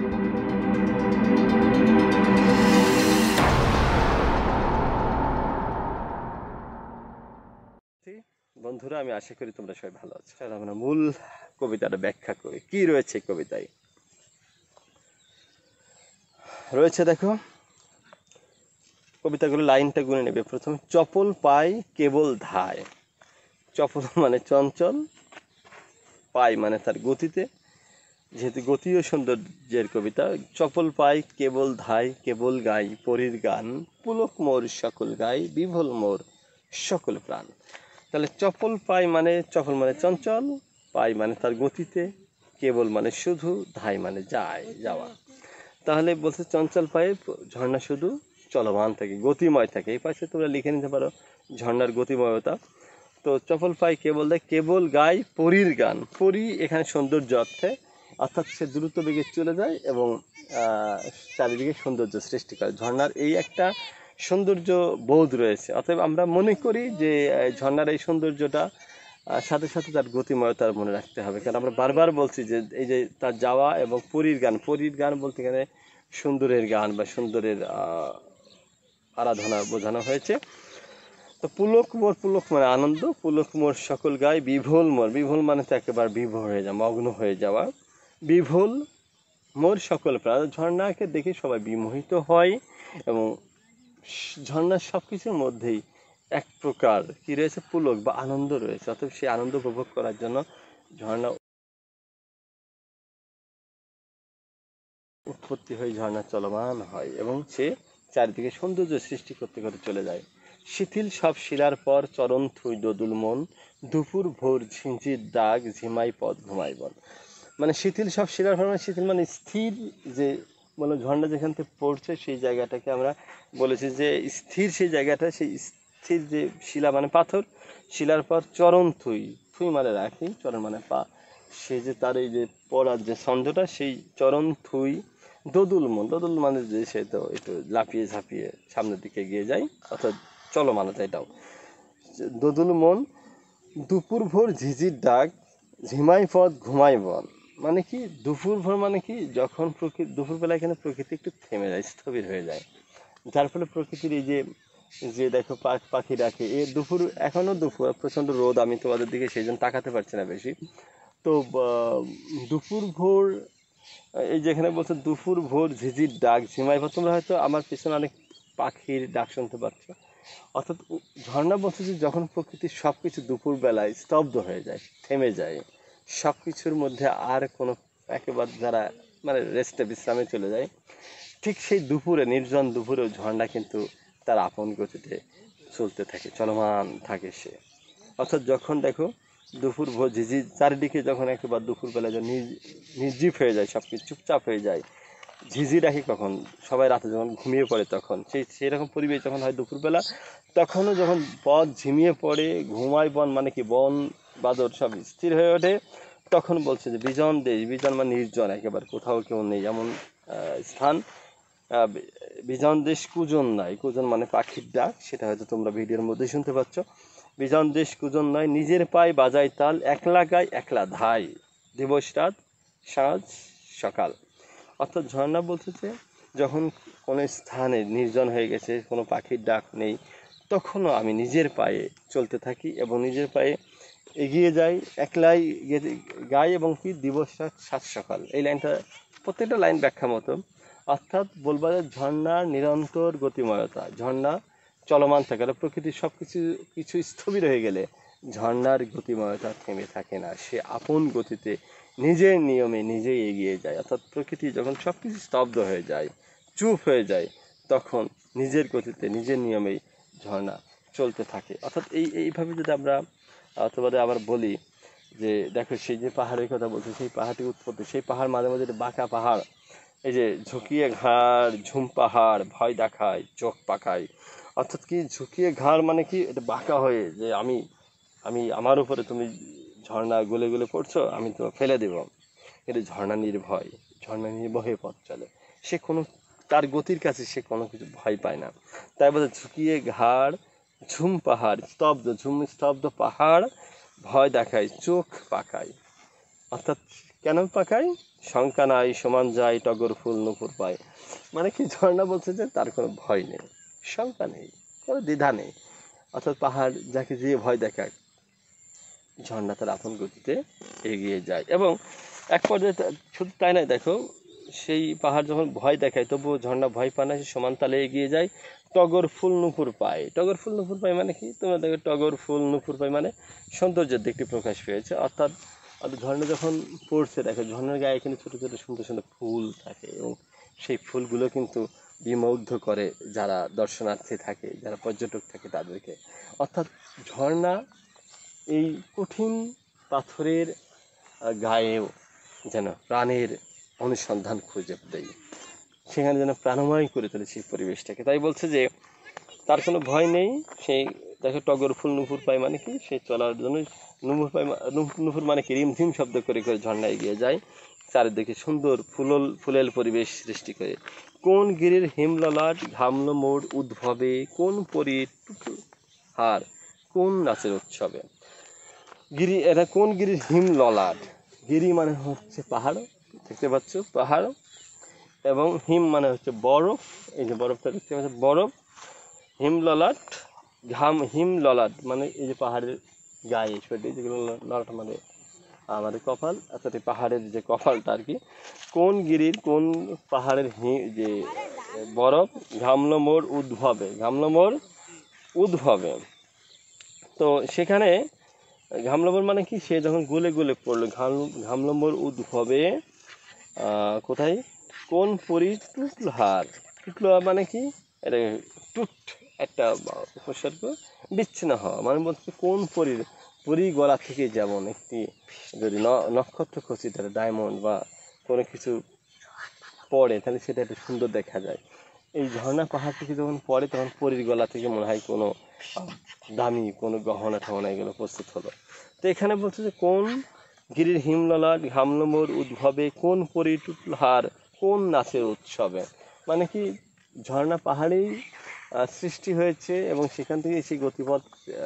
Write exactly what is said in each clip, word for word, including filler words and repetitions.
বন্ধুরা, আমি আশা করি তোমরা সবাই ভালো আছো। আমরা মূল কবিতাটা ব্যাখ্যা করি, কি রয়েছে কবিতায়। রয়েছে দেখো, কবিতাগুলো লাইনটা গুনে নেবে। প্রথম, চপল পাই কেবল ধায়। চপল মানে চঞ্চল, পাই মানে তার গতিতে, যেহেতু গতি ও সৌন্দর্যের কবিতা। চপল পাই কেবল ধাই, কেবল গাই পরীর গান, পুলক মোর সকল গাই, বিভোল মোর সকল প্রাণ। তাহলে চপল পাই মানে, চপল মানে চঞ্চল, পাই মানে তার গতিতে, কেবল মানে শুধু, ধাই মানে যায়, যাওয়া। তাহলে বলছে চঞ্চল পায়ে ঝর্ণা শুধু চলমান থাকে, গতিময় থাকে। এই পাশে তোমরা লিখে নিতে পারো ঝর্ণার গতিময়তা। তো চপল পাই কেবল দেয়, কেবল গাই পরীর গান। পরী এখানে সৌন্দর্য অর্থে, অর্থাৎ সে দ্রুত বেগে চলে যায় এবং চারিদিকে সৌন্দর্য সৃষ্টি করে। ঝর্ণার এই একটা সৌন্দর্য বোধ রয়েছে। অতএব আমরা মনে করি যে ঝর্ণার এই সৌন্দর্যটা সাথে সাথে তার গতিময়তার মনে রাখতে হবে। কারণ আমরা বারবার বলছি যে এই যে তার যাওয়া এবং পরীর গান, পরীর গান বলতে গেলে সুন্দরের গান বা সুন্দরের আরাধনা বোঝানো হয়েছে। তো পুলক মোর, পুলক মানে আনন্দ, পুলক মোর সকল গায়, বিভোল মোর, বিভোল মানে তো একেবারে বিভোর হয়ে যাওয়া, মগ্ন হয়ে যাওয়া। বিভোল মোর সকল প্রাণ, ঝর্ণাকে দেখে সবাই বিমোহিত হয় এবং ঝর্ণার সব কিছুর মধ্যেই এক প্রকার কি রয়েছে, পুলক বা আনন্দ রয়েছে। অর্থাৎ সেই আনন্দ উপভোগ করার জন্য ঝর্ণা উৎপত্তি হয়ে ঝর্ণা চলমান হয় এবং সে চারিদিকে সৌন্দর্য সৃষ্টি করতে করতে চলে যায়। শিথিল সব শিলার পর চরণ থুই দোদুল মন, দুপুর ভোর ঝিঁঝির ডাক, ঝিমাই পথ ঘুমাই বন। মানে শিথিল সব শিলার পর, মানে শিথিল মানে স্থির, যে মানে ঝর্ণা যেখান থেকে পড়ছে সেই জায়গাটাকে আমরা বলেছি যে স্থির। সেই জায়গাটা, সেই স্থির যে শিলা মানে পাথর, শিলার পর চরণ থুই, থুই মানে রাখি, চরণ মানে পা, সে যে তার এই যে পড়ার যে ছন্দটা, সেই চরণ থুই দোদুল মন, দোদুল মানে যে সে তো একটু লাফিয়ে ঝাঁপিয়ে সামনের দিকে এগিয়ে যায়, অর্থাৎ চলো মানে এটাও দোদুল মন। দুপুর ভোর ঝিঝির ডাক, ঝিমাই পথ ঘুমাই বন। মানে কি দুপুর ভোর মানে কি, যখন প্রকৃতি দুপুরবেলা এখানে প্রকৃতি একটু থেমে যায়, স্থবির হয়ে যায়, যার ফলে প্রকৃতির এই যে যে দেখো পাখি ডাকে, এ দুপুর, এখনো দুপুর, প্রচণ্ড রোদ, আমি তোমাদের দিকে সেই জন্য তাকাতে পারছি না বেশি। তো দুপুর ভোর, এই যেখানে বলছে দুপুর ভোর ঝিঝির ডাক, ঝিমাই পথ, তোমরা হয়তো আমার পিছনে অনেক পাখির ডাক শুনতে পাচ্ছ। অর্থাৎ ঝর্ণা বলছে যে যখন প্রকৃতির সব কিছু দুপুরবেলায় স্তব্ধ হয়ে যায়, থেমে যায়, সব কিছুর মধ্যে আর কোনো একেবারে যারা মানে রেস্টে বিশ্রামে চলে যায়, ঠিক সেই দুপুরে, নির্জন দুপুরেও ঝর্ণা কিন্তু তার আপন গতিতে চলতে থাকে, চলমান থাকে সে। অর্থাৎ যখন দেখো দুপুর ভোর ঝিঝি, চারিদিকে যখন একেবারে দুপুরবেলা নির্জীব হয়ে যায়, সব কিছু চুপচাপ হয়ে যায়, ঝিঝি রাখি কখন, সবাই রাতে যখন ঘুমিয়ে পড়ে তখন, সেই সেরকম পরিবেশ যখন হয় দুপুরবেলা, তখনও যখন পথ ঝিমিয়ে পড়ে, ঘুমায় বন মানে কি বন বাদর সব স্থির হয়ে ওঠে, তখন বলছে যে বিজন দেশ, বিজন মানে নির্জন, একেবারে কোথাও কেউ নেই এমন স্থান। বিজন দেশ কুজন নাই, কুজন মানে পাখির ডাক, সেটা হয়তো তোমরা ভিডিওর মধ্যে শুনতে পাচ্ছ। বিজন দেশ কুজন নয়, নিজের পায়ে বাজায় তাল, একলা গায় একলা ধাই, দিবস রাত সাঁঝ সকাল। অর্থাৎ ঝর্ণা বলছে যে যখন কোনো স্থানে নির্জন হয়ে গেছে, কোনো পাখির ডাক নেই, তখনও আমি নিজের পায়ে চলতে থাকি এবং নিজের পায়ে এগিয়ে যাই, একলাই গাই এবং কি দিবস রাত সাত সকাল। এই লাইনটা প্রত্যেকটা লাইন ব্যাখ্যা মতো। অর্থাৎ বলবা যে ঝর্ণার নিরন্তর গতিময়তা, ঝর্ণা চলমান থাকে, প্রকৃতির সব কিছু কিছু স্থবির হয়ে গেলে ঝর্ণার গতিময়তা থেমে থাকে না, সে আপন গতিতে নিজের নিয়মে নিজেই এগিয়ে যায়। অর্থাৎ প্রকৃতি যখন সব কিছু স্তব্ধ হয়ে যায়, চুপ হয়ে যায়, তখন নিজের গতিতে নিজের নিয়মেই ঝর্ণা চলতে থাকে। অর্থাৎ এই এইভাবে যদি আমরা অথবা আবার বলি যে দেখো সেই যে পাহাড়ের কথা বলছে, সেই পাহাড়টি উৎপত্তি, সেই পাহাড় মাঝে মাঝে বাঁকা পাহাড়, এই যে ঝুঁকিয়ে ঘাড় ঝুম পাহাড়, ভয় দেখায় চোখ পাকায়। অর্থাৎ কি ঝুঁকিয়ে ঘাড় মানে কি, এটা বাঁকা হয়ে যে আমি আমি আমার উপরে তুমি ঝর্ণা গলে গলে পড়ছো, আমি তো ফেলে দেব। কিন্তু ঝর্ণা নির্ভয়, ঝর্ণা নির্ভয়ে পথ চলে, সে কোনো তার গতির কাছে সে কোনো কিছু ভয় পায় না। তাই বলে ঝুঁকিয়ে ঘাড় ঝুম পাহাড়, স্তব্ধ, ঝুম স্তব্ধ পাহাড়, ভয় দেখায় চোখ পাকায়। অর্থাৎ কেন পাকায়, শঙ্কা নাই সমান যায় টগর ফুল নুপুর পায়। মানে কি ঝর্ণা বলছে যে তার কোনো ভয় নেই, শঙ্কা নেই, কোনো দ্বিধা নেই। অর্থাৎ পাহাড় যাকে যে ভয় দেখায়, ঝর্ণা তার আপন গতিতে এগিয়ে যায়। এবং এক পর্যায়ে শুধু তাই নয়, দেখো সেই পাহাড় যখন ভয় দেখায় তবুও ঝর্ণা ভয় পায় না, সে সমান তালে এগিয়ে যায়। টগর ফুল নুপুর পায়, টগর ফুল নুপুর পায় মানে কি, তোমরা দেখো টগর ফুল নুপুর পায় মানে সৌন্দর্যের দিকটি প্রকাশ পেয়েছে। অর্থাৎ ঝর্ণা যখন পড়ছে, দেখো ঝর্ণার গায়ে কিন্তু ছোটো ছোটো সুন্দর সুন্দর ফুল থাকে এবং সেই ফুলগুলো কিন্তু বিমুগ্ধ করে যারা দর্শনার্থী থাকে, যারা পর্যটক থাকে তাদেরকে। অর্থাৎ ঝর্ণা এই কঠিন পাথরের গায়েও যেন প্রাণের অনুসন্ধান খুঁজে দেয়, সেখানে যেন প্রাণময় করে তোলে সেই পরিবেশটাকে। তাই বলছে যে তার কোনো ভয় নেই। সেই দেখো টগর ফুল নুপুর পায় মানে কি, সে চলার জন্য নুপুর পায়, নুপুর মানে কি রিমঝিম শব্দ করে করে ঝর্ণা এগিয়ে যায়, চারিদিকে সুন্দর ফুলল ফুলেল পরিবেশ সৃষ্টি করে। কোন গিরির হিমললাট ঘামল মোড় উদ্ভবে, কোন পরীর টুটুল হার কোন নাচের উৎসবে। গিরি, এটা কোন গিরির হিম ললাট, গিরি মানে হচ্ছে পাহাড়, দেখতে পাচ্ছ পাহাড়, এবং হিম মানে হচ্ছে বরফ, এই যে বরফটা দেখতে পাচ্ছ বরফ, হিম ললাট ঘাম, হিম ললাট মানে এই যে পাহাড়ের গায়ে সেটি যেগুলো ললাট মানে আমাদের কপাল, অর্থাৎ এই পাহাড়ের যে কপালটা আর কি। কোন গিরির কোন পাহাড়ের হি যে বরফ ঘামলো মোর উদ্ভবে, ঘামলো মোর উদ্ভবে। তো সেখানে ঘামলম্বর মানে কি, সে যখন গলে গলে পড়লো, ঘাম ঘামলম্বর উদ্ভবে কোথায়, কোন পরি টুটল হার, টুটল মানে কি, এটা টুট একটা উপসর্গ, বিচ্ছিন্ন হওয়া মানে বলতে কোন পরির, পরি গলা থেকে যেমন একটি যদি নক্ষত্র খচিত ডায়মন্ড বা কোনো কিছু পড়ে তাহলে সেটা একটু সুন্দর দেখা যায়। এই ঝর্ণা পাহাড় থেকে যখন পড়ে তখন পরির গলা থেকে মনে হয় কোনো দামি কোনো গহনা টহনা এগুলো প্রস্তুত হলো। তো এখানে বলছে যে কোন গিরির হিমললাট ঘামলমোর উদ্ভবে, কোন পরি টুটল হার কোন নাচের উৎসবে। মানে কি ঝর্ণা পাহাড়েই সৃষ্টি হয়েছে এবং সেখান থেকে সেই গতিপথ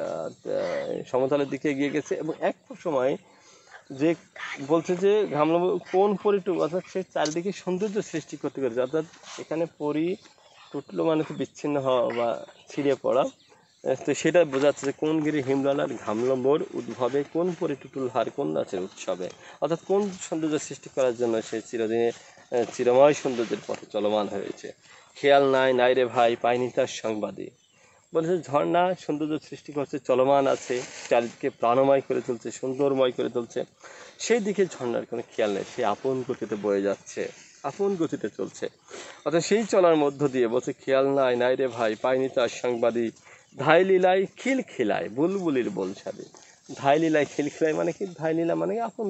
সমতলের দিকে এগিয়ে গেছে। এবং এক সময় যে বলছে যে ঘামলম কোন পরি টুটল, অর্থাৎ সে চারিদিকে সৌন্দর্য সৃষ্টি করতে পেরেছে। অর্থাৎ এখানে পরি টুটলো মানে তো বিচ্ছিন্ন হওয়া বা ছিঁড়ে পড়া, তো সেটা বোঝাচ্ছে যে কোন গিরি হিমললাট ঘামলম্বর উদ্ভবে, কোন পরি টুটুল হার কোন নাচের উৎসবে। অর্থাৎ কোন সৌন্দর্য সৃষ্টি করার জন্য সে চিরদিনে চিরময় সৌন্দর্যের পথে চলমান হয়েছে। খেয়াল নাই নাই রে ভাই পাইনি তার সংবাদী। বলেছে ঝর্ণা সৌন্দর্য সৃষ্টি করছে, চলমান আছে, চারিদিকে প্রাণময় করে তুলছে, সুন্দরময় করে তুলছে, সেই দিকে ঝর্ণার কোনো খেয়াল নেই, সে আপন গতিতে বয়ে যাচ্ছে, আপন গতিতে চলছে। অর্থাৎ সেই চলার মধ্য দিয়ে বলছে খেয়াল নাই নাই রে ভাই পাইনি তার সংবাদী, ধাই লীলায় খিল খিলায় বুলবুলির বলছাবে। ধাই লীলায় খিল খিলায় মানে কি, ধাই লীলা মানে আপন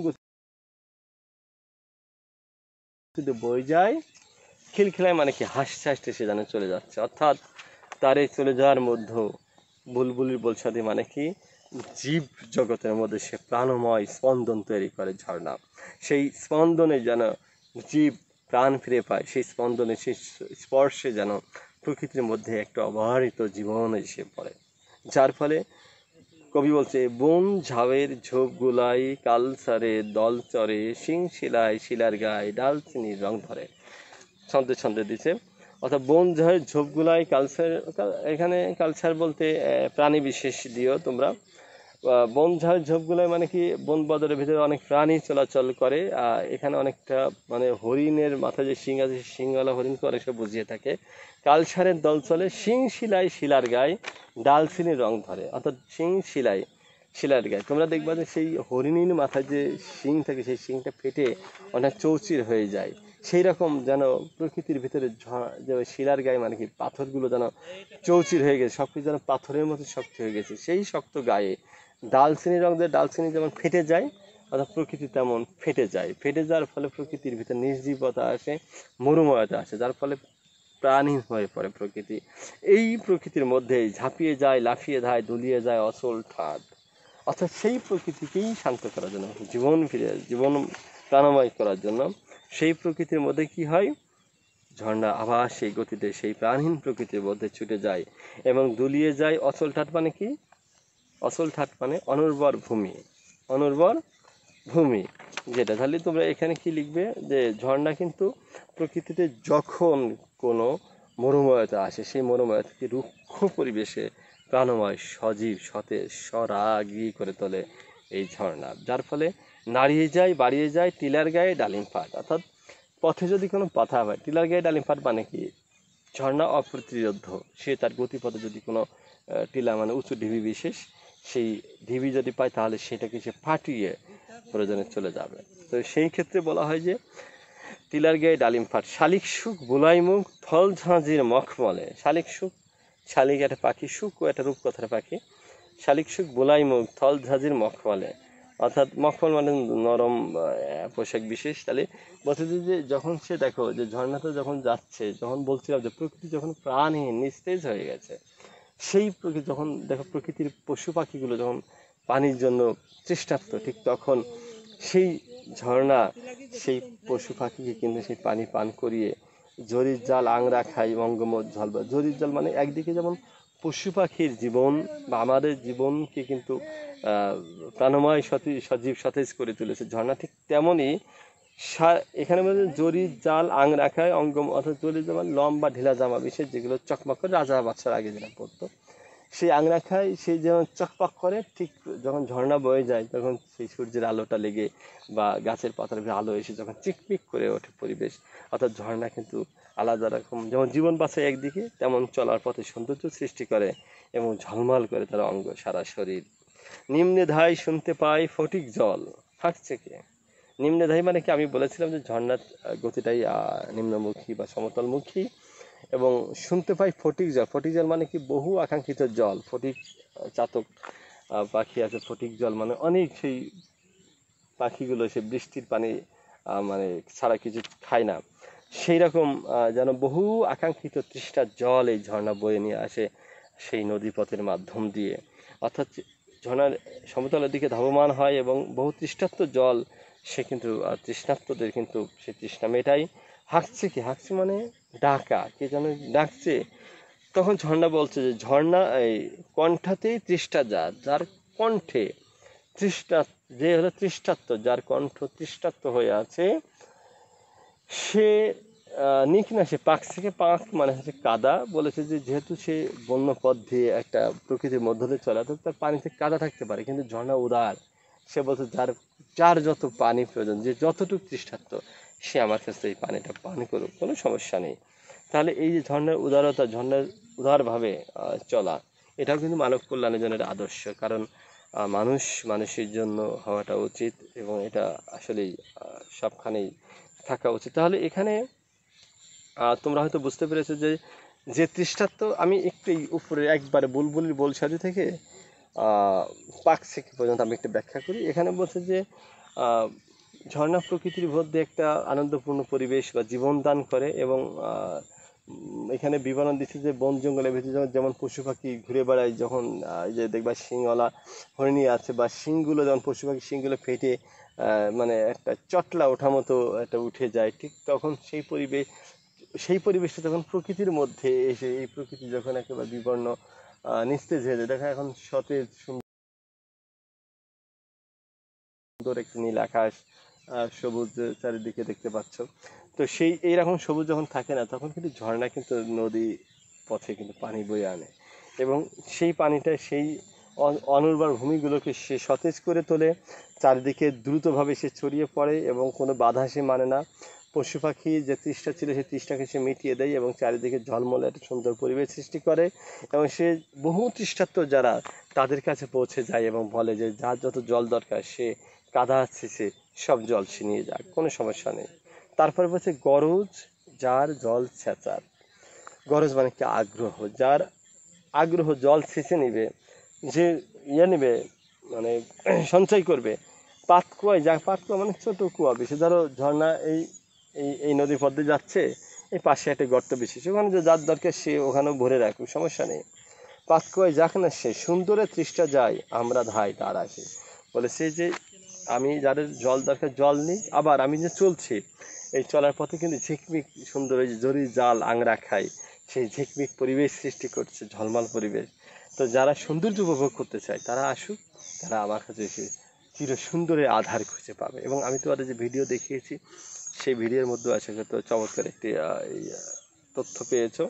গতিতে বয়ে যায়, খিলখিলায় মানে কি হাসতে হাসতে সে যেন চলে যাচ্ছে। অর্থাৎ তার এই চলে যাওয়ার মধ্যে বুলবুলির বলছাদি মানে কি, জীব জগতের মধ্যে সে প্রাণময় স্পন্দন তৈরি করে ঝর্ণা। সেই স্পন্দনে যেন জীব প্রাণ ফিরে পায়, সেই স্পন্দনে সেই স্পর্শে যেন প্রকৃতির মধ্যে একটা অবারিত জীবন এসে পড়ে। যার ফলে কবি বলছে বন ঝাউয়ের ঝোপ গুলাই কালসারে দল চরে, শিং শিলায় শিলার গায়ে ডালচিনির রং ধরে। ছন্দে ছন্দে দিছে। অর্থাৎ বন ঝাউয়ের ঝোপগুলাই কালচার, এখানে কালচার বলতে প্রাণী বিশেষ দিও তোমরা। বন ঝাউয়ের ঝোপগুলাই মানে কি, বন বদরের ভিতরে অনেক প্রাণী চলাচল করে, আর এখানে অনেকটা মানে হরিণের মাথায় যে শিং আছে শিংওয়ালা হরিণকে অনেক সময় বুঝিয়ে থাকে। কালসারের দল চলে শিং শিলায় শিলার গায়ে ডালচিনির রং ধরে। অর্থাৎ শিং শিলায় শিলার গায়ে তোমরা দেখবা যে সেই হরিণীর মাথায় যে শিং থাকে সেই শিংটা ফেটে অনেক চৌচির হয়ে যায়। সেই রকম যেন প্রকৃতির ভিতরে যে শিলার গায়ে মানে কি পাথরগুলো যেন চৌচির হয়ে গেছে, সব কিছু যেন পাথরের মতো শক্ত হয়ে গেছে। সেই শক্ত গায়ে ডালচিনির রং দিয়ে ডালচিনি যেমন ফেটে যায়, অর্থাৎ প্রকৃতি তেমন ফেটে যায়। ফেটে যাওয়ার ফলে প্রকৃতির ভিতরে নির্জীবতা আসে, মরুময়তা আসে, যার ফলে প্রাণহীন হয়ে পড়ে প্রকৃতি। এই প্রকৃতির মধ্যেই ঝাঁপিয়ে যায়, লাফিয়ে যায়, দুলিয়ে যায় অচল ঠাট। অর্থাৎ সেই প্রকৃতিকেই শান্ত করার জন্য, জীবন ফিরে জীবন প্রাণময় করার জন্য সেই প্রকৃতির মধ্যে কি হয়, ঝর্ণা আবার সেই গতিতে সেই প্রাণহীন প্রকৃতির মধ্যে ছুটে যায় এবং দুলিয়ে যায় অচল ঠাট। মানে কি, অচল ঠাট মানে অনুর্বর ভূমি, অনুর্বর ভূমি যেটা, তাহলে তোমরা এখানে কি লিখবে যে ঝর্ণা কিন্তু প্রকৃতিতে যখন কোনো মরুময়তা আসে সেই মরুময়তাকে রুক্ষ পরিবেশে প্রাণময় সজীব সতেজ সরাগী করে তোলে এই ঝর্ণা, যার ফলে নাড়িয়ে যায় বাড়িয়ে যায় টিলার গায়ে ডালিম পাট। অর্থাৎ পথে যদি কোনো পাথা হয়, টিলার গায়ে ডালিম পাট মানে কি, ঝর্ণা অপ্রতিরোধ্য, সে তার গতিপথে যদি কোনো টিলা মানে উঁচু ঢিবি বিশেষ সেই ঢিবি যদি পায় তাহলে সেটাকে সে ফাটিয়ে প্রয়োজনে চলে যাবে। তো সেই ক্ষেত্রে বলা হয় যে টিলার গায়ে ডালিম ফাট, শালিক সুখ বোলাই মুখ থল ঝাঁঝির মখমলে। শালিক সুখ, শালিক একটা পাখি, সুখ ও একটা রূপকথার পাখি। শালিক সুখ বোলাই মুখ থল ঝাঁঝির মখমলে, অর্থাৎ মখমল মানে নরম পোশাক বিশেষ। তাহলে বলতে যে যখন সে দেখো যে ঝর্ণাতে যখন যাচ্ছে, যখন বলছিলাম যে প্রকৃতি যখন প্রাণহীন নিস্তেজ হয়ে গেছে, সেই প্রকৃতি যখন দেখো প্রকৃতির পশু পাখিগুলো যখন পানির জন্য তৃষ্ণার্ত, ঠিক তখন সেই ঝর্ণা সেই পশু পাখিকে কিন্তু সেই পানি পান করিয়ে ঝরির জাল আংরা খাই অঙ্গমত ঝল। ঝরির জাল মানে একদিকে যেমন পশু পাখির জীবন বা আমাদের জীবনকে কিন্তু প্রাণময় সজীব সতেজ করে তুলেছে ঝর্ণা, ঠিক তেমনই এখানে বলছে জরির জাল আংরা খায় অঙ্গম, অর্থাৎ জরির জাল লম্বা ঢিলা জামা বিশেষ যেগুলো চকমক করে, রাজা বাচ্চার আগে যেটা পড়তো সেই আংরা খায়, সেই যেমন চকপক করে, ঠিক যখন ঝর্ণা বয়ে যায় তখন সেই সূর্যের আলোটা লেগে বা গাছের পাতার আলো এসে যখন চিকমিক করে ওঠে পরিবেশ, অর্থাৎ ঝর্ণা কিন্তু আলাদা রকম যেমন জীবন বাঁচায় একদিকে, তেমন চলার পথে সৌন্দর্য সৃষ্টি করে এবং ঝলমল করে তার অঙ্গ সারা শরীর। নিম্নে ধাই শুনতে পাই ফটিক জল, থাকছে কে? নিম্নে ধাই মানে কি, আমি বলেছিলাম যে ঝর্ণার গতিটাই নিম্নমুখী বা সমতলমুখী, এবং শুনতে পাই ফটিক জল। ফটিক জল মানে কি, বহু আকাঙ্ক্ষিত জল। ফটিক চাতক পাখি আছে, ফটিক জল মানে অনেক সেই পাখিগুলো সে বৃষ্টির পানি মানে ছাড়া কিছু খায় না, সেই রকম যেন বহু আকাঙ্ক্ষিত তৃষ্ণার জল এই ঝর্ণা বয়ে নিয়ে আসে সেই নদীপথের মাধ্যম দিয়ে, অর্থাৎ ঝর্ণার সমতলের দিকে ধাবমান হয় এবং বহু তৃষ্ণার্ত জল সে কিন্তু তৃষ্ণার্তদের কিন্তু সে তৃষ্ণা মেটাই। হাঁকছে কি, হাঁকছে মানে ডাকা, কে যেন ডাকছে। তখন ঝর্ণা বলছে যে ঝর্ণা এই কণ্ঠাতেই তৃষ্ণা যার, যার কণ্ঠে তৃষ্ণা, যে হলো তৃষ্ণার্ত, যার কণ্ঠ তৃষ্ণার্ত হয়ে আছে, সে নিক না সে পাক থেকে, পাক মানে হচ্ছে কাদা। বলেছে যে যেহেতু সে বন্য পথ দিয়ে একটা প্রকৃতির মধ্য দিয়ে চলে, তো তার পানিতে কাদা থাকতে পারে, কিন্তু ঝর্ণা উদার, সে বলছে যার যার যত পানি প্রয়োজন, যে যতটুকু তৃষ্ণার্ত সে আমার কাছে এই পানিটা পান করুক, কোনো সমস্যা নেই। তাহলে এই যে ঝর্ণার উদারতা, ঝর্ণার উদারভাবে চলা, এটাও কিন্তু মানব কল্যাণের জন্য একটা আদর্শ, কারণ মানুষ মানুষের জন্য হওয়াটা উচিত এবং এটা আসলেই সবখানেই থাকা উচিত। তাহলে এখানে তোমরা হয়তো বুঝতে পেরেছো যে যে তৃষ্ণার্ত, আমি একটু উপরে একবারে বুলবুলির বোল সাজু থেকে পাক থেকে পর্যন্ত আমি একটু ব্যাখ্যা করি। এখানে বলছে যে ঝর্ণা প্রকৃতির মধ্যে একটা আনন্দপূর্ণ পরিবেশ বা জীবন দান করে, এবং এখানে বিবরণ দিচ্ছে যে বন জঙ্গলের ভিতরে যেমন পশু পাখি ঘুরে বেড়ায়, যখন যে দেখবা শিংওয়ালা হরিণী আছে বা শিংগুলো যখন পশু পাখি শিংগুলো ফেটে মানে একটা চটলা ওঠা মতো একটা উঠে যায়, ঠিক তখন সেই পরিবেশ সেই পরিবেশটা যখন প্রকৃতির মধ্যে এসে এই প্রকৃতি যখন একেবারে বিবর্ণ নিস্তেজ হয়ে যায়, দেখা এখন সতেজ সুন্দর একটি নীল আকাশ, সবুজ চারিদিকে দেখতে পাচ্ছ, তো সেই এইরকম সবুজ যখন থাকে না, তখন কিন্তু ঝর্ণা কিন্তু নদী পথে কিন্তু পানি বয়ে আনে এবং সেই পানিটা সেই অনুর্বর ভূমিগুলোকে সে সতেজ করে তোলে, চারিদিকে দ্রুতভাবে সে ছড়িয়ে পড়ে এবং কোনো বাধা সে মানে না। পশু পাখি যে তৃষ্ণা ছিল সেই তৃষ্ণাকে সে মিটিয়ে দেয় এবং চারিদিকে ঝলমলে একটা সুন্দর পরিবেশ সৃষ্টি করে, এবং সে বহু তৃষ্ণার্ত যারা তাদের কাছে পৌঁছে যায় এবং বলে যে যার যত জল দরকার সে কাদা আছে, সে সব জল সে নিয়ে যাক, কোনো সমস্যা নেই। তারপরে বলছে গরজ যার জল ছেঁচার। গরজ মানে কি, আগ্রহ, যার আগ্রহ জল ছেঁচে নিবে, যে ইয়ে নেবে মানে সঞ্চয় করবে। পাতকুয়ায় যা, পাতকুয়া মানে ছোটো কুয়া বিশেষ, ধরো ঝর্ণা এই এই এই নদীর পথে যাচ্ছে, এই পাশে একটা গর্ত বিশেষ, ওখানে যে যার দরকার সে ওখানেও ভরে রাখবে, সমস্যা নেই। পাতকুয়ায় যাক না সে সুন্দরের তৃষ্ণা যায় আমরা ধাই তার আসে। বলে সে যে আমি যাদের জল দরকার জল নিই, আবার আমি যে চলছি এই চলার পথে কিন্তু ঝিকমিক সুন্দর এই জরি জাল আংরা খাই, সেই ঝিকমিক পরিবেশ সৃষ্টি করছে, ঝলমল পরিবেশ। তো যারা সৌন্দর্য উপভোগ করতে চায় তারা আসুক, তারা আমার কাছে এসে চির সুন্দরের আধার খুঁজে পাবে। এবং আমি তোমাদের যে ভিডিও দেখিয়েছি সেই ভিডিওর মধ্যে আশা করি তো চমৎকার একটি তথ্য পেয়েছো।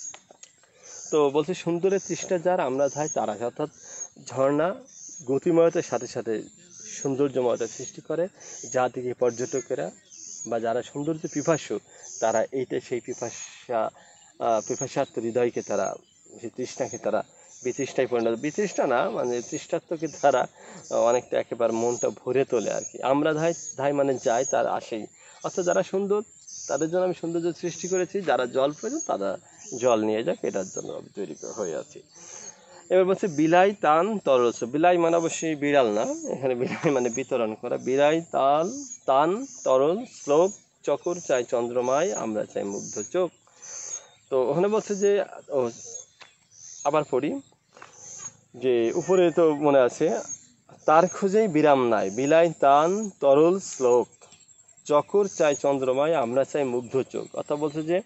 তো বলছে সুন্দরের তৃষ্ণা যার আমরা ধাই তারা, অর্থাৎ ঝর্ণা গতিময়তার সাথে সাথে সৌন্দর্যময়তা সৃষ্টি করে, যা দিকে পর্যটকেরা বা যারা সৌন্দর্য পিপাসু তারা এইটা সেই পিপাসা পিপাসার্থ হৃদয়কে তারা সেই তৃষ্ণাকে তারা বিতৃষ্ণায় পরিণত, বিতৃষ্ণা না মানে তৃষ্ণার্থকে তারা অনেকটা একেবারে মনটা ভরে তোলে আর কি। আমরা ধাই ধাই মানে যাই তার আসেই, অর্থাৎ যারা সুন্দর তাদের জন্য আমি সৌন্দর্য সৃষ্টি করেছি, যারা জল প্রয়োজন তারা জল নিয়ে যাক, এটার জন্য আমি তৈরি হয়ে আছি। এবার বলছে বিলাই তান তরল, বিলাই মানে অবশ্যই বিড়াল না, এখানে বিলাই মানে বিতরণ করা। বিলাই তাল তান তরল শ্লোক চকর চাই চন্দ্রমায় আমরা চাই মুগ্ধ চোখ। তো ওখানে বলছে যে ও আবার পড়ি যে উপরে তো মনে আছে, তার খোঁজেই বিরাম নাই বিলাই তান তরল শ্লোক চকর চাই চন্দ্রমায় আমরা চাই মুগ্ধ চোখ। অর্থাৎ বলছে যে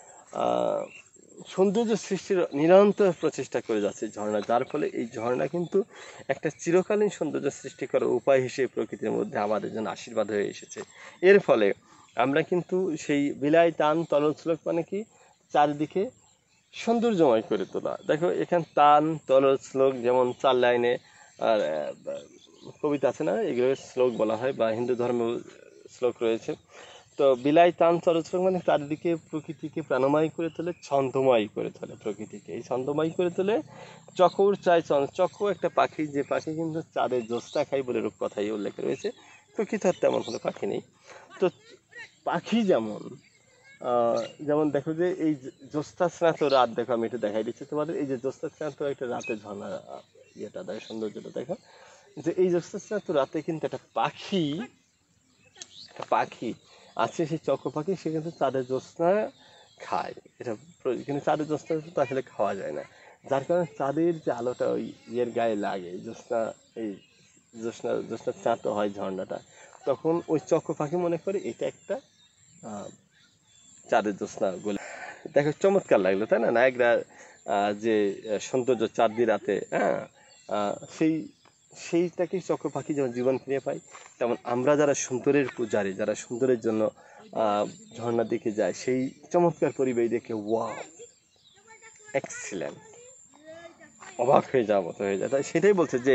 সৌন্দর্য সৃষ্টির নিরন্তর প্রচেষ্টা করে যাচ্ছে ঝর্ণা, যার ফলে এই ঝর্ণা কিন্তু একটা চিরকালীন সৌন্দর্য সৃষ্টি করার উপায় হিসেবে প্রকৃতির মধ্যে আমাদের জন্য আশীর্বাদ হয়ে এসেছে। এর ফলে আমরা কিন্তু সেই বিলাই টান তরল শ্লোক মানে কি চারিদিকে সৌন্দর্যময় করে তোলা। দেখো এখানে টান তরল শ্লোক যেমন চার লাইনে আর কবিতা আছে না, এগুলো শ্লোক বলা হয় বা হিন্দু ধর্মেও শ্লোক রয়েছে। তো বিলাই টান তরল শ্লোক মানে চারিদিকে প্রকৃতিকে প্রাণময় করে তোলে, ছন্দময় করে তোলে প্রকৃতিকে, এই ছন্দময় করে তোলে। চকর চাই চক্র একটা পাখি, যে পাখি কিন্তু চাঁদের জ্যোৎস্না খাই বলে রূপকথায় উল্লেখ রয়েছে, প্রকৃতির তেমন কোনো পাখি নেই। তো পাখি যেমন যেমন দেখো যে এই জ্যোৎস্না স্নাত রাত, দেখো আমি একটু দেখাই দিচ্ছি তোমাদের, এই যে জ্যোৎস্না স্নাত একটা রাতে ঝর্ণা ইয়েটা দেখো সৌন্দর্যটা দেখো, যে এই জ্যোৎস্না স্নাত রাতে কিন্তু একটা পাখি একটা পাখি আছে, সেই চক্র পাখি, সে কিন্তু চাঁদের জ্যোৎস্না খায়। এটা কিন্তু চাঁদের জ্যোৎস্না তো আসলে খাওয়া যায় না, যার কারণে চাঁদের যে আলোটা ওই ইয়ের গায়ে লাগে, জ্যোৎস্না এই জ্যোৎস্না জ্যোৎস্না চাঁদ হয় ঝর্ণাটা, তখন ওই চক্র পাখি মনে করে এটা একটা চাঁদের জ্যোৎস্না বলে। দেখো চমৎকার লাগলো তাই না, নায়করা যে সৌন্দর্য চাঁদ দিয়ে রাতে, হ্যাঁ সেই সেইটাকে চক্র পাখি যেমন জীবন ফিরে পাই, তেমন আমরা যারা সুন্দরের পূজারী, যারা সুন্দরের জন্য ঝর্ণার দিকে যায়, সেই চমৎকার পরিবেশ দেখে ওয়াও এক্সিলেন্ট অবাক হয়ে যাওয়ার মতো হয়ে যায়। তাই সেটাই বলছে যে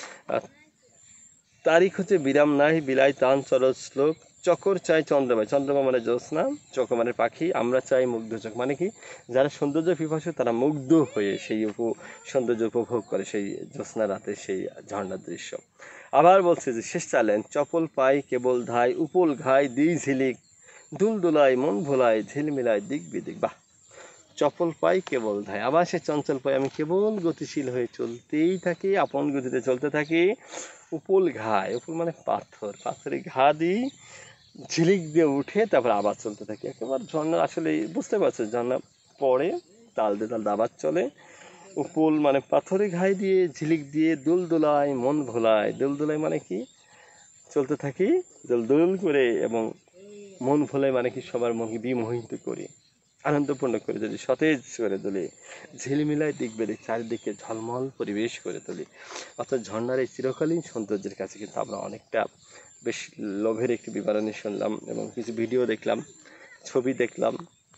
তারিখ হচ্ছে বিরাম নাই বিলাই তান চরল শ্লোক চকর চাই চন্দ্রমা, চন্দ্রমা মানে জ্যোৎস্না, চকর মানে পাখি, আমরা চাই মুগ্ধ চোখ মানে কি যারা সৌন্দর্য পিপাসু তারা মুগ্ধ হয়ে সেই উপ সৌন্দর্য উপভোগ করে সেই জ্যোৎস্না রাতে সেই ঝর্ণার দৃশ্য। আবার বলছে যে শেষ চালেন চপল পাই কেবল ধাই উপল ঘাই দিই ঝিলিক দুল দোলাই মন ভোলাই ঝিলমিলাই দিক বিদিক। বাহ, চপল পাই কেবল ধাই, আবার সে চঞ্চল পাই আমি কেবল গতিশীল হয়ে চলতেই থাকি, আপন গতিতে চলতে থাকি। উপল ঘায়, উপল মানে পাথর, পাথরে ঘা দিই ঝিলিক দিয়ে উঠে তারপর আবার চলতে থাকি। একেবারে ঝর্ণা আসলে বুঝতে পারছো, ঝর্ণা পড়ে তাল দিয়ে তাল আবার চলে। উপল মানে পাথরে ঘাই দিয়ে ঝিলিক দিয়ে দুল দোলায় মন ভোলায়, দুল দোলায় মানে কি চলতে থাকি দোল দোল করে, এবং মন ভোলায় মানে কি সবার মনকে বিমোহিত করি, আনন্দপূর্ণ করে যদি সতেজ করে তুলি, ঝিলমিলায় দিক বেদে চারিদিকে ঝলমল পরিবেশ করে তুলি। অর্থাৎ ঝর্ণার এই চিরকালীন সৌন্দর্যের কাছে কিন্তু আমরা অনেকটা বেশ লোভের একটি বিবরণী শুনলাম এবং কিছু ভিডিও দেখলাম, ছবি দেখলাম।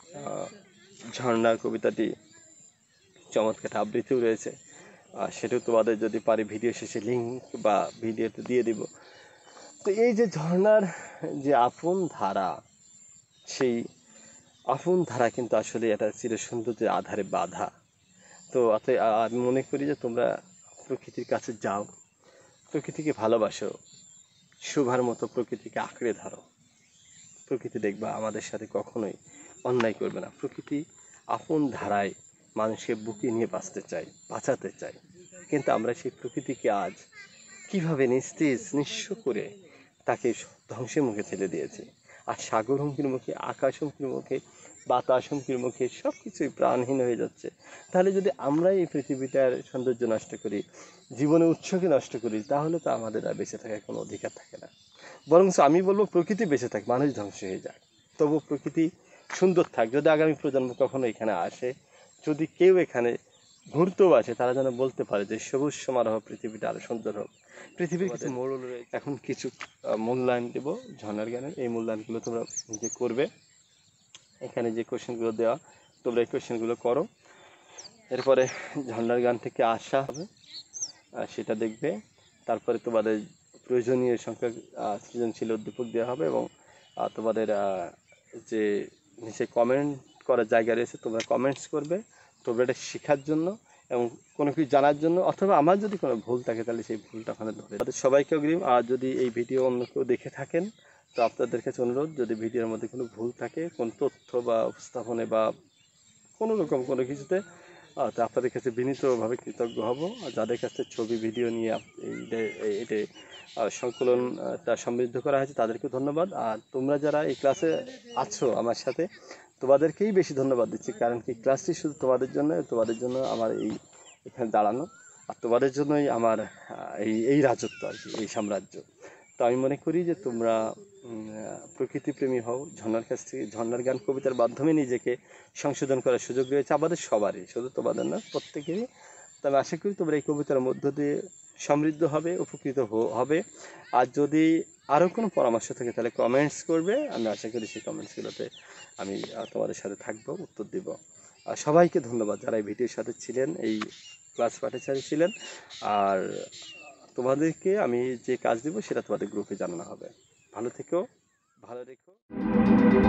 ঝর্ণার কবিতাটি চমৎকার আবৃত্তিও রয়েছে, সেটাও তোমাদের যদি পারি ভিডিও শেষে লিঙ্ক বা ভিডিওতে দিয়ে দিব। তো এই যে ঝর্ণার যে আপন ধারা, সেই আপন ধারা কিন্তু আসলে এটা চির সৌন্দর্যের আধারে বাধা। তো আমি মনে করি যে তোমরা প্রকৃতির কাছে যাও, প্রকৃতিকে ভালোবাসো, শোভার মতো প্রকৃতিকে আঁকড়ে ধরো, প্রকৃতি দেখবা আমাদের সাথে কখনোই অন্যায় করবে না। প্রকৃতি আপন ধারায় মানুষকে বুকে নিয়ে বাঁচতে চাই, বাঁচাতে চাই, কিন্তু আমরা সেই প্রকৃতিকে আজ কিভাবে নিস্তেজ নিঃস্ব করে তাকে ধ্বংসের মুখে ঠেলে দিয়েছি। আর সাগর হুমকির মুখে, আকাশ হুমকির মুখে, বাতাস হুমকির মুখে সব কিছুই প্রাণহীন হয়ে যাচ্ছে। তাহলে যদি আমরা এই পৃথিবীটার সৌন্দর্য নষ্ট করি, জীবনের উৎসকে নষ্ট করি, তাহলে তো আমাদের আর বেঁচে থাকার কোনো অধিকার থাকে না। বরং আমি বলবো প্রকৃতি বেঁচে থাক, মানুষ ধ্বংস হয়ে যাক, তবু প্রকৃতি সুন্দর থাক। যদি আগামী প্রজন্ম কখনো এখানে আসে, যদি কেউ এখানে ঘুরতেও আসে, তারা যেন বলতে পারে যে সবুজ সমারোহ পৃথিবীটা আরও সুন্দর হোক। পৃথিবীর কিছু মূল এখন কিছু মূল্যায়ন দেব ঝর্ণার গানের। এই মূল্যায়নগুলো তোমরা নিজে করবে। এখানে যে কোশ্চেনগুলো দেওয়া তোমরা এই কোশ্চেনগুলো করো। এরপরে ঝর্ণার গান থেকে আসা হবে সেটা দেখবে। তারপরে তোমাদের প্রয়োজনীয় সংখ্যক সৃজনশীল উদ্দীপক দেওয়া হবে এবং তোমাদের যে নিচে কমেন্ট করার জায়গা রয়েছে তোমরা কমেন্টস করবে, তোমরা এটা শেখার জন্য এবং কোনো কিছু জানার জন্য, অথবা আমার যদি কোনো ভুল থাকে তাহলে সেই ভুলটা ওখানে ধরে। তাদের সবাইকে অগ্রিম। আর যদি এই ভিডিও অন্য কেউ দেখে থাকেন তো আপনাদের কাছে অনুরোধ, যদি ভিডিওর মধ্যে কোনো ভুল থাকে কোনো তথ্য বা উপস্থাপনে বা কোনো রকম কোনো কিছুতে, তো আপনাদের কাছে বিনীতভাবে কৃতজ্ঞ হব। আর যাদের কাছে ছবি ভিডিও নিয়ে এটা সংকলনটা সমৃদ্ধ করা হয়েছে তাদেরকে ধন্যবাদ। আর তোমরা যারা এই ক্লাসে আছো আমার সাথে তোমাদেরকেই বেশি ধন্যবাদ দিচ্ছি, কারণ কি ক্লাসটি শুধু তোমাদের জন্য, তোমাদের জন্য আমার এই এখানে দাঁড়ানো, আর তোমাদের জন্যই আমার এই এই রাজত্ব আর কি, এই সাম্রাজ্য। তো আমি মনে করি যে তোমরা প্রকৃতিপ্রেমী হও, ঝর্ণার কাছ থেকে ঝর্ণার গান কবিতার মাধ্যমে নিজেকে সংশোধন করার সুযোগ রয়েছে আমাদের সবারই, শুধু তোমাদের না, প্রত্যেকেরই। তবে আশা করি তোমরা এই কবিতার মধ্য দিয়ে সমৃদ্ধ হবে, উপকৃত হবে। আর যদি আরও কোনো পরামর্শ থাকে তাহলে কমেন্টস করবে, আমি আশা করি সেই কমেন্টসগুলোতে আমি তোমাদের সাথে থাকবো, উত্তর দিব। আর সবাইকে ধন্যবাদ যারা এই ভিডিওর সাথে ছিলেন, এই ক্লাস পাঠেচারী ছিলেন। আর তোমাদেরকে আমি যে কাজ দিব সেটা তোমাদের গ্রুপে জানানো হবে। ভালো থেকো, ভালো রেখো।